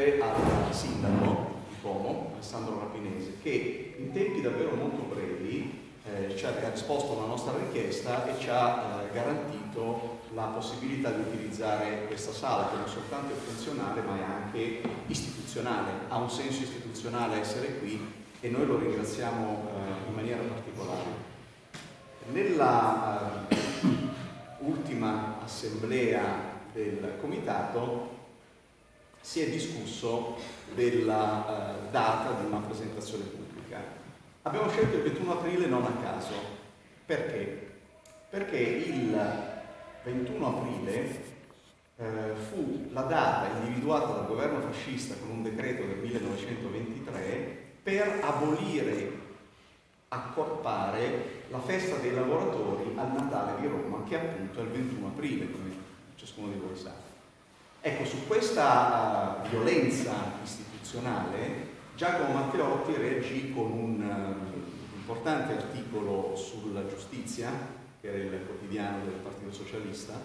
rispondere al sindaco di Como, Alessandro Rapinese, che in tempi davvero molto brevi ci ha risposto alla nostra richiesta e ci ha garantito la possibilità di utilizzare questa sala, che non soltanto è funzionale ma è anche istituzionale, ha un senso istituzionale essere qui e noi lo ringraziamo in maniera particolare. Nella ultima assemblea del comitato si è discusso della data di una presentazione pubblica. Abbiamo scelto il 21 aprile non a caso. Perché? Perché il 21 aprile fu la data individuata dal governo fascista con un decreto del 1923 per abolire, accorpare la festa dei lavoratori al Natale di Roma, che appunto è il 21 aprile, come ciascuno di voi sa. Ecco, su questa violenza istituzionale Giacomo Matteotti reagì con un importante articolo sulla Giustizia, che era il quotidiano del Partito Socialista,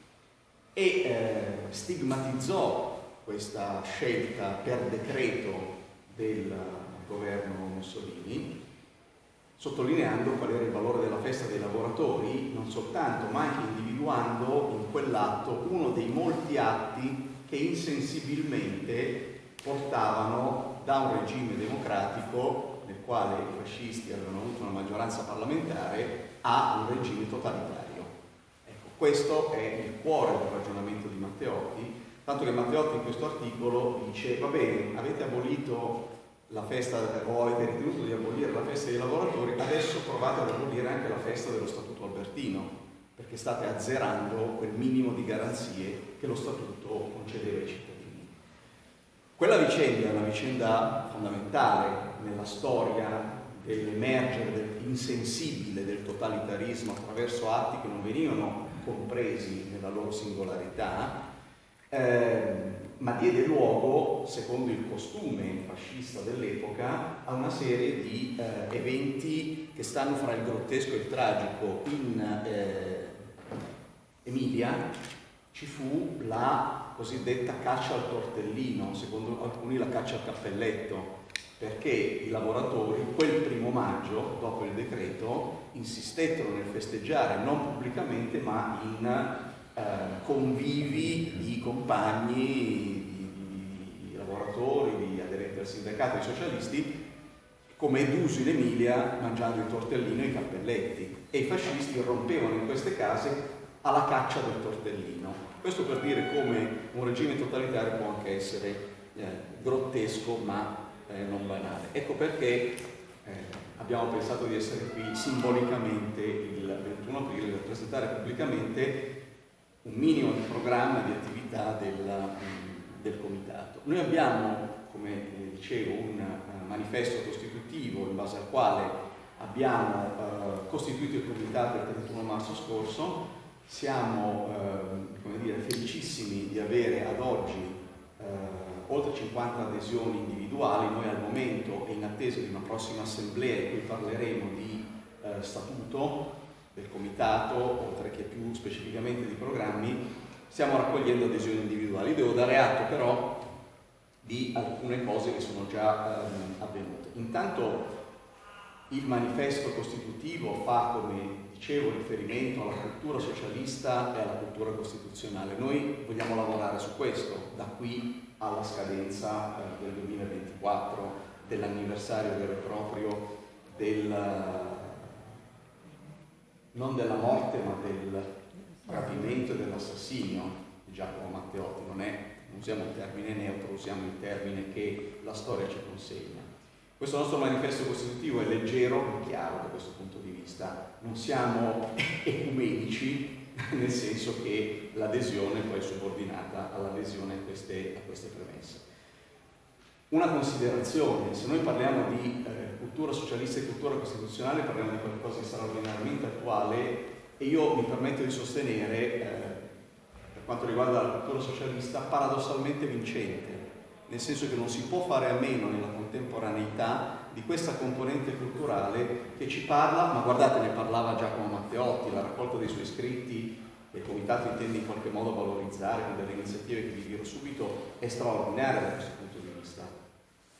e stigmatizzò questa scelta per decreto del governo Mussolini, sottolineando qual era il valore della festa dei lavoratori, non soltanto, ma anche individuando in quell'atto uno dei molti atti che insensibilmente portavano da un regime democratico, nel quale i fascisti avevano avuto una maggioranza parlamentare, a un regime totalitario. Ecco, questo è il cuore del ragionamento di Matteotti, tanto che Matteotti in questo articolo dice: va bene, avete abolito la festa, o avete ritenuto di abolire la festa dei lavoratori, adesso provate ad abolire anche la festa dello Statuto Albertino, perché state azzerando quel minimo di garanzie che lo Statuto concedeva ai cittadini. Quella vicenda è una vicenda fondamentale nella storia dell'emergere insensibile del totalitarismo attraverso atti che non venivano compresi nella loro singolarità, ma diede luogo, secondo il costume fascista dell'epoca, a una serie di eventi che stanno fra il grottesco e il tragico. In Emilia ci fu la cosiddetta caccia al tortellino, secondo alcuni la caccia al cappelletto, perché i lavoratori quel 1° maggio, dopo il decreto, insistettero nel festeggiare non pubblicamente ma in convivi di compagni, di lavoratori, di aderenti al sindacato, di socialisti, come è d'uso in Emilia, mangiando il tortellino e i cappelletti, e i fascisti irrompevano in queste case alla caccia del tortellino. Questo per dire come un regime totalitario può anche essere grottesco ma non banale. Ecco perché abbiamo pensato di essere qui simbolicamente il 21 aprile per presentare pubblicamente un minimo di programma di attività del comitato. Noi abbiamo, come dicevo, un manifesto costitutivo in base al quale abbiamo costituito il comitato il 31 marzo scorso. Siamo come dire, felicissimi di avere ad oggi oltre 50 adesioni individuali. Noi al momento, e in attesa di una prossima assemblea in cui parleremo di statuto del comitato, oltre che più specificamente di programmi, stiamo raccogliendo adesioni individuali. Devo dare atto però di alcune cose che sono già avvenute. Intanto il manifesto costitutivo fa, come dicevo, riferimento alla cultura socialista e alla cultura costituzionale. Noi vogliamo lavorare su questo da qui alla scadenza del 2024, dell'anniversario vero e proprio non della morte ma del rapimento e dell'assassinio di Giacomo Matteotti. Non usiamo il termine neutro, usiamo il termine che la storia ci consegna. Questo nostro manifesto costitutivo è leggero e chiaro da questo punto di vista. Non siamo ecumenici, nel senso che l'adesione poi è subordinata all'adesione a queste premesse. Una considerazione: se noi parliamo di cultura socialista e cultura costituzionale, parliamo di qualcosa di straordinariamente attuale, e io mi permetto di sostenere, per quanto riguarda la cultura socialista, paradossalmente vincente, nel senso che non si può fare a meno nella contemporaneità di questa componente culturale che ci parla, ma guardate, ne parlava Giacomo Matteotti, la raccolta dei suoi scritti, che il comitato intende in qualche modo valorizzare con delle iniziative che vi dirò subito, è straordinaria da questo punto di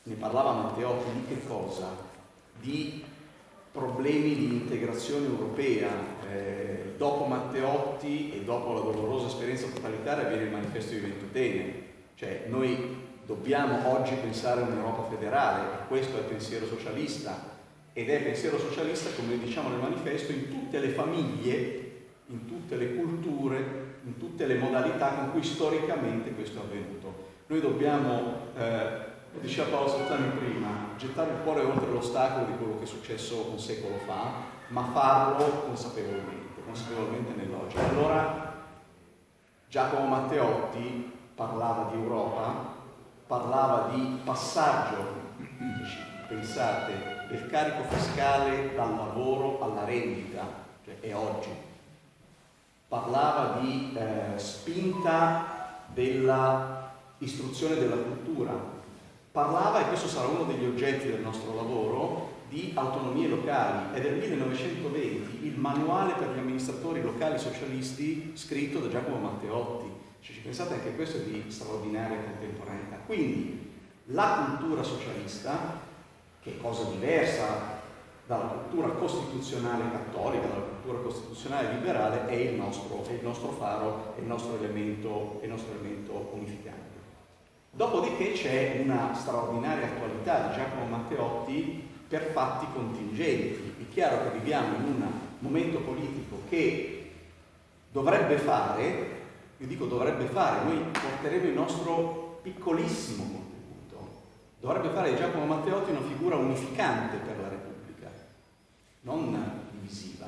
ne parlava Matteotti, di che cosa? Di problemi di integrazione europea. Dopo Matteotti e dopo la dolorosa esperienza totalitaria viene il manifesto di Ventotene, cioè noi dobbiamo oggi pensare a un'Europa federale, e questo è il pensiero socialista, ed è pensiero socialista, come diciamo nel manifesto, in tutte le famiglie, in tutte le culture, in tutte le modalità con cui storicamente questo è avvenuto. Noi dobbiamo, lo diceva Paolo Sazzani prima, gettare il cuore oltre l'ostacolo di quello che è successo un secolo fa, ma farlo consapevolmente nell'oggi. Allora Giacomo Matteotti parlava di Europa, parlava di passaggio, pensate, del carico fiscale dal lavoro alla rendita, cioè è oggi. Parlava di spinta della istruzione della cultura. Parlava, e questo sarà uno degli oggetti del nostro lavoro, di autonomie locali. È del 1920 il manuale per gli amministratori locali socialisti scritto da Giacomo Matteotti. Cioè, pensate, anche questo è di straordinaria contemporaneità. Quindi la cultura socialista, che è cosa diversa dalla cultura costituzionale cattolica, dalla cultura costituzionale liberale, è il nostro faro, è il nostro elemento unificante. Dopodiché c'è una straordinaria attualità di Giacomo Matteotti per fatti contingenti. È chiaro che viviamo in un momento politico che dovrebbe fare, io dico dovrebbe fare, noi porteremo il nostro piccolissimo contributo, dovrebbe fare di Giacomo Matteotti una figura unificante per la Repubblica, non divisiva.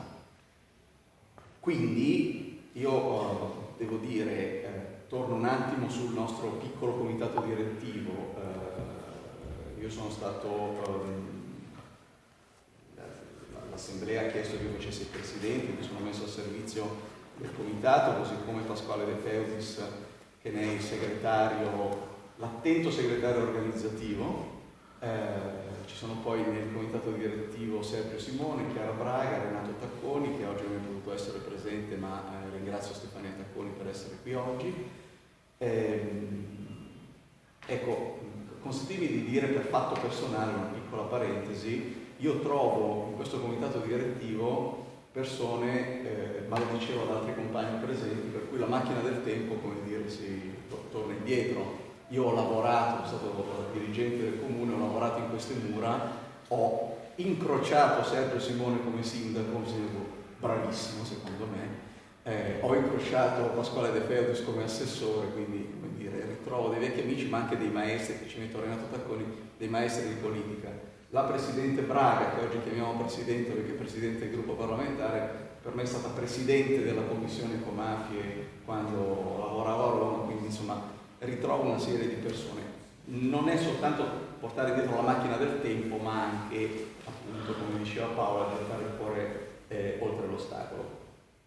Quindi io devo dire, torno un attimo sul nostro piccolo comitato direttivo. Io sono stato, l'Assemblea ha chiesto che io facessi il presidente, mi sono messo al servizio del comitato, così come Pasquale De Feutis, che ne è il segretario, l'attento segretario organizzativo. Ci sono poi nel comitato direttivo Sergio Simone, Chiara Braga, Renato Tacconi, che oggi non è potuto essere presente, ma ringrazio Stefania Tacconi per essere qui oggi. Ecco, consentimi di dire per fatto personale una piccola parentesi. Io trovo in questo comitato direttivo persone, ma lo dicevo ad altri compagni presenti, per cui la macchina del tempo, come dire, si torna indietro. Io ho lavorato, sono stato dirigente del comune, ho lavorato in queste mura, ho incrociato Sergio Simone come sindaco, un sindaco bravissimo secondo me, ho incrociato Pasquale De Feutis come assessore, quindi come dire, ritrovo dei vecchi amici, ma anche dei maestri, che ci metto Renato Tacconi, dei maestri di politica. La Presidente Braga, che oggi chiamiamo Presidente perché è Presidente del gruppo parlamentare, per me è stata Presidente della Commissione Ecomafie quando lavoravo a Roma, quindi insomma ritrovo una serie di persone. Non è soltanto portare dietro la macchina del tempo, ma anche, appunto, come diceva Paola, gettare il cuore oltre l'ostacolo.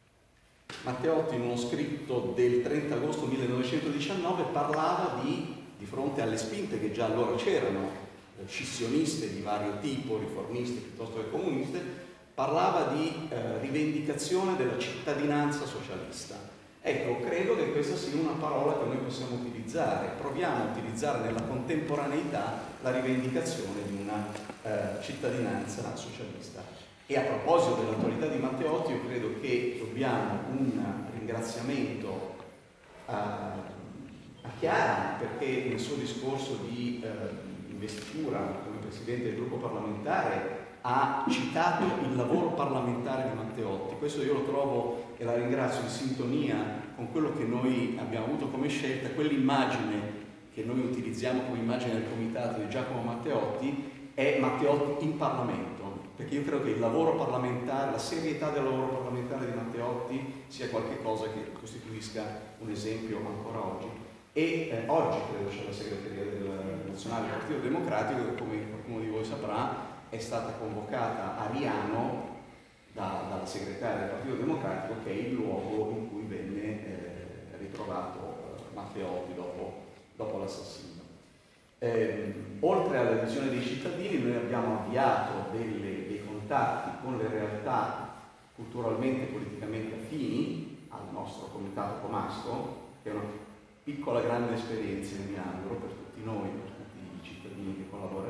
Matteotti, in uno scritto del 30 agosto 1919, parlava di fronte alle spinte che già allora c'erano, scissioniste di vario tipo, riformiste piuttosto che comuniste, parlava di rivendicazione della cittadinanza socialista. Ecco, credo che questa sia una parola che noi possiamo utilizzare. Proviamo a utilizzare nella contemporaneità la rivendicazione di una cittadinanza socialista. E a proposito dell'attualità di Matteotti, io credo che dobbiamo un ringraziamento a Chiara, perché nel suo discorso di investitura come Presidente del gruppo parlamentare ha citato il lavoro parlamentare di Matteotti. Questo io lo trovo, e la ringrazio, in sintonia con quello che noi abbiamo avuto come scelta. Quell'immagine che noi utilizziamo come immagine del comitato di Giacomo Matteotti è Matteotti in Parlamento, perché io credo che il lavoro parlamentare, la serietà del lavoro parlamentare di Matteotti sia qualcosa che costituisca un esempio ancora oggi. E oggi credo c'è la segreteria nazionale del Partito Democratico, che come qualcuno di voi saprà è stata convocata a Riano dalla segretaria del Partito Democratico, che è il luogo in cui venne ritrovato Matteotti dopo l'assassinio. Oltre alla visione dei cittadini, noi abbiamo avviato dei contatti con le realtà culturalmente e politicamente affini al nostro comitato Comasco, che è una piccola grande esperienza, mi auguro, per tutti noi, per tutti i cittadini che collaborano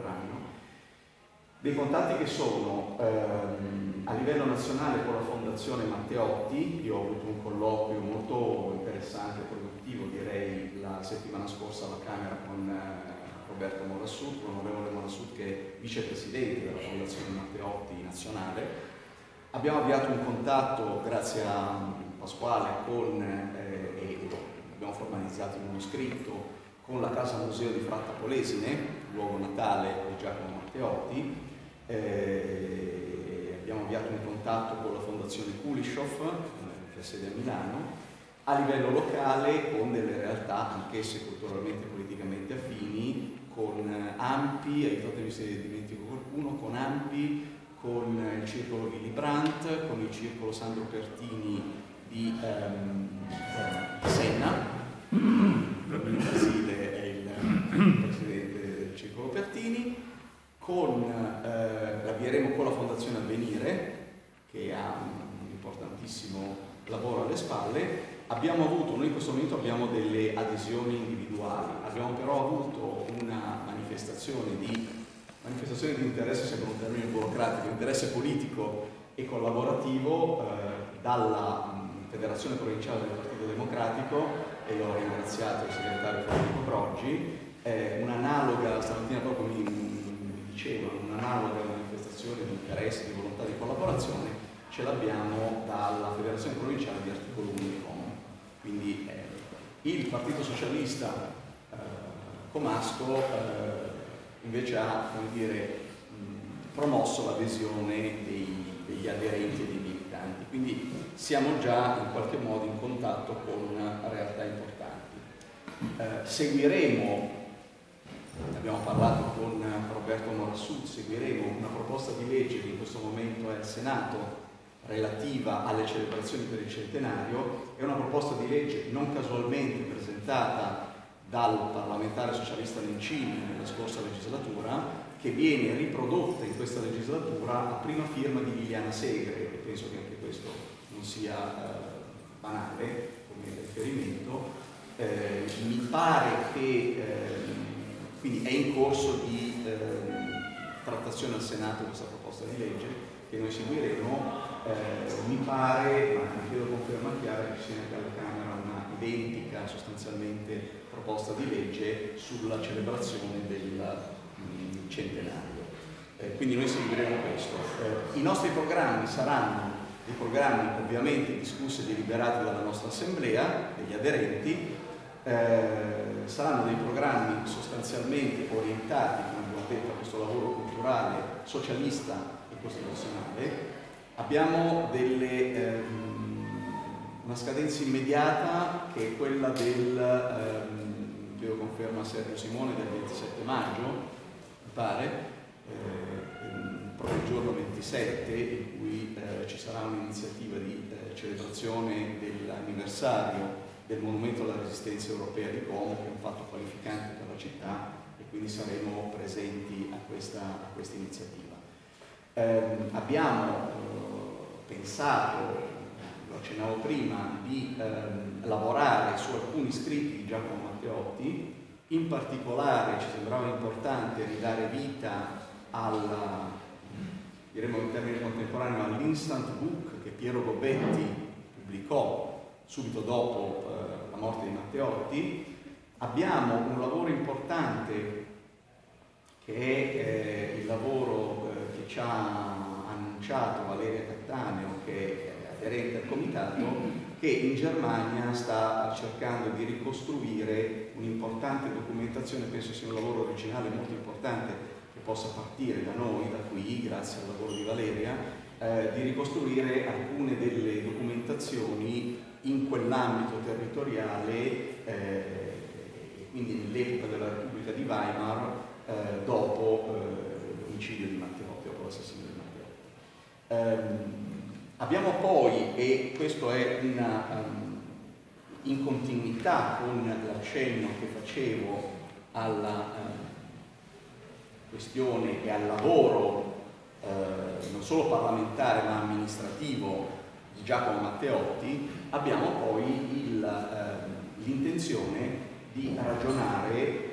Dei contatti che sono a livello nazionale con la Fondazione Matteotti. Io ho avuto un colloquio molto interessante e produttivo, direi, la settimana scorsa alla Camera con Roberto Morassut, l'onorevole Morassut, che è vicepresidente della Fondazione Matteotti nazionale. Abbiamo avviato un contatto, grazie a Pasquale, e abbiamo formalizzato in uno scritto con la Casa Museo di Fratta Polesine, luogo natale di Giacomo Matteotti. Abbiamo avviato un contatto con la Fondazione Kulishov, che ha sede a Milano, a livello locale con delle realtà anch'esse culturalmente e politicamente affini, con AMPI, aiutatemi se dimentico qualcuno, con AMPI, con il Circolo Willy Brandt, con il Circolo Sandro Pertini di Senna. Basile è il presidente del Circolo Pertini. L'avvieremo con la Fondazione Avvenire, che ha un importantissimo lavoro alle spalle. Noi in questo momento abbiamo delle adesioni individuali, abbiamo però avuto una manifestazione di interesse, sembra un termine burocratico, interesse politico e collaborativo dalla Federazione Provinciale del Partito Democratico, e l'ho ringraziato il segretario Federico Broggi. Un'analoga, stamattina proprio mi diceva, un'analoga manifestazione di interesse, di volontà di collaborazione ce l'abbiamo dalla Federazione Provinciale di Articolo Unico. Quindi il Partito Socialista Comasco invece ha, come dire, promosso l'adesione degli aderenti e dei militanti. Quindi siamo già in qualche modo in contatto con realtà importanti. Seguiremo, abbiamo parlato con Roberto Morassut, seguiremo una proposta di legge che in questo momento è al Senato relativa alle celebrazioni per il centenario. È una proposta di legge non casualmente presentata dal parlamentare socialista Nencini nella scorsa legislatura, che viene riprodotta in questa legislatura a prima firma di Liliana Segre, e penso che anche questo non sia banale come riferimento. Mi pare che quindi è in corso di trattazione al Senato questa proposta di legge che noi seguiremo. Mi pare, ma non chiedo conferma chiara, che ci sia anche alla Camera una identica sostanzialmente proposta di legge sulla celebrazione del centenario. Quindi noi seguiremo questo. I nostri programmi saranno dei programmi ovviamente discussi e deliberati dalla nostra assemblea, degli aderenti. Saranno dei programmi sostanzialmente orientati, come abbiamo detto, a questo lavoro culturale, socialista e costituzionale. Abbiamo una scadenza immediata che è quella chiedo conferma a Sergio Simone, del 27 maggio, mi pare, proprio il giorno 27, in cui ci sarà un'iniziativa di celebrazione dell'anniversario del Monumento alla Resistenza Europea di Como, che è un fatto qualificante per la città, e quindi saremo presenti a questa iniziativa. Abbiamo pensato, lo accennavo prima, di lavorare su alcuni scritti di Giacomo Matteotti. In particolare ci sembrava importante ridare vita diremmo in termini contemporanei, all'instant book che Piero Gobetti pubblicò subito dopo la morte di Matteotti. Abbiamo un lavoro importante che è il lavoro che ci ha annunciato Valeria Cattaneo, che è aderente al comitato, che in Germania sta cercando di ricostruire un'importante documentazione. Penso sia un lavoro originale molto importante che possa partire da noi, da qui, grazie al lavoro di Valeria, di ricostruire alcune delle documentazioni in quell'ambito territoriale, quindi nell'epoca della Repubblica di Weimar, dopo l'omicidio di Matteotti, dopo l'assassinio di Matteotti. Abbiamo poi, e questo è in continuità con l'accenno che facevo alla questione e al lavoro non solo parlamentare ma amministrativo di Giacomo Matteotti, abbiamo poi l'intenzione di ragionare